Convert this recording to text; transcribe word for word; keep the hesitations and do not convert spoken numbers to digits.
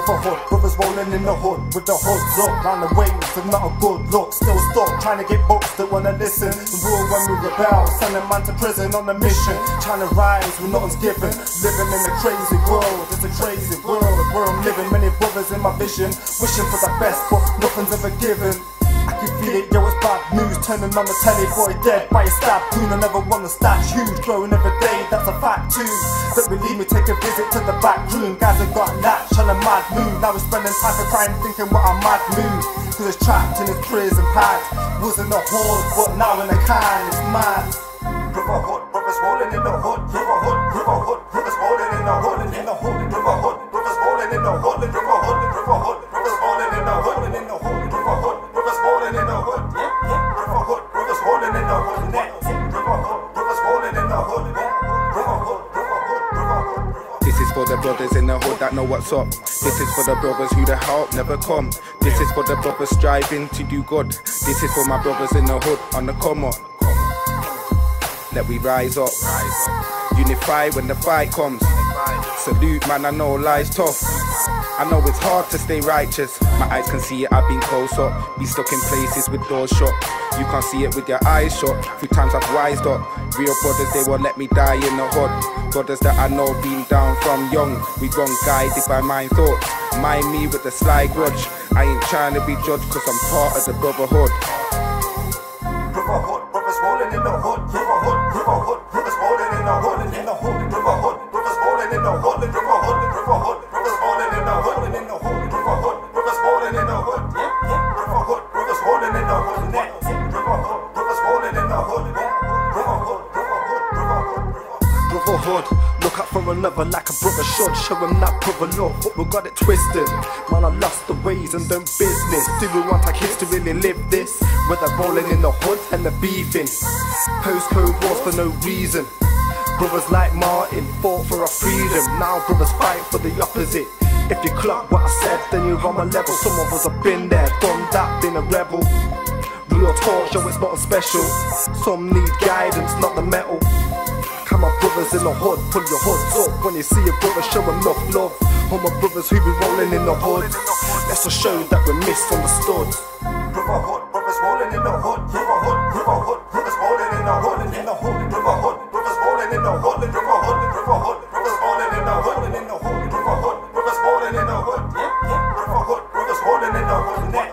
Brotherhood, brothers rolling in the hood with the hood look round the waves with not a good look. Still stuck trying to get books that wanna listen. The rule when we rebel, sending man to prison on a mission. Trying to rise when nothing's given. Living in a crazy world, it's a crazy world where I'm living. Many brothers in my vision, wishing for the best, but nothing's ever given. I can feel it, yo, it's bad news. Turning on the telly, boy dead by a stab tune. I never want to stash huge, growing every day, that's a fact too. Don't believe me, take a visit to the back room. Guys have got latch on a mad mood. Now we're spending time for crime, thinking what a mad mood. Cause it's trapped in his prison pad. Wasn't a horde, but now in a can, it's mad. Brotherhood, brothers rolling in the hood. Brotherhood, brotherhood, brothers rolling in the hood. In the hood, brotherhood, brothers rolling in the hood. Brotherhood, brotherhood, brothers rolling in the hood. In the hood, brotherhood, brothers rolling in the hood. Brotherhood, brothers rolling in the hood. Brotherhood, brothers rolling in the hood. Brotherhood, brotherhood, brotherhood. This is for the brothers in the hood that know what's up. This is for the brothers who the help never come. This is for the brothers striving to do good. This is for my brothers in the hood on the come up. Let we rise up, unify when the fight comes. Salute man, I know life's tough. I know it's hard to stay righteous. My eyes can see it, I've been close up. Be stuck in places with doors shut. You can't see it with your eyes shut. Through times I've wised up. Real brothers, they won't let me die in the hood. Brothers that I know been down from young. We run guided by my thoughts. Mind me with a sly grudge. I ain't trying to be judged cause I'm part of the brotherhood. Brotherhood, brothers rolling in the hood. Brotherhood, brotherhood, brothers rolling in the hood. In the hood, brotherhood, brothers rolling in the hood. Brotherhood, brotherhood, brothers rolling in the hood. In the hood, brotherhood, brothers rolling in the hood. Brotherhood, brothers rolling in the hood. Brotherhood, brothers rolling in the hood. Brotherhood, brotherhood, brotherhood. Brotherhood, look out for another like a brother should. Show him that brother love, but we got it twisted. Man, I lost the ways and done business. Do we want our kids to really live this? Whether rolling in the hood and the beefing. Postcode wars for no reason. Brothers like Martin fought for our freedom. Now brothers fight for the opposite. If you clock what I said, then you're on my level. Some of us have been there, done that, been a rebel. Real talk show, it's not special. Some need guidance, not the metal. Come on brothers in the hood, pull your hoods up. When you see a brother, show enough love. All my brothers who be rolling in the hood. Let's just show that we're misunderstood. Brotherhood, brothers rolling in the hood. Brotherhood, brotherhood, brothers rolling in the hood. In the hood, brotherhood, brothers rolling in the hood. Brotherhood, brotherhood, brothers rolling in the hood. In the hood, brotherhood, brothers rolling in the hood. Brotherhood, brothers rolling in the hood.